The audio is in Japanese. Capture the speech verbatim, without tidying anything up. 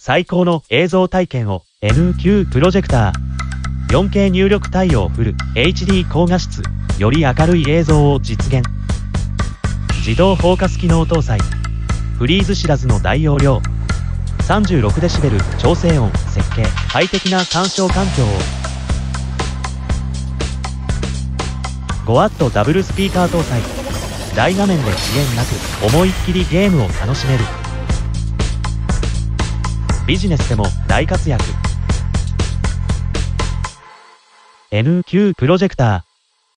最高の映像体験を エヌキュー プロジェクター。よんケー 入力対応フル エイチディー 高画質。より明るい映像を実現。自動フォーカス機能搭載。フリーズ知らずの大容量。さんじゅうろくデシベル調整音設計。快適な鑑賞環境を。ごワット ダブルスピーカー搭載。大画面で遅延なく思いっきりゲームを楽しめる。ビジネスでも大活躍。エヌキュー プロジェクター。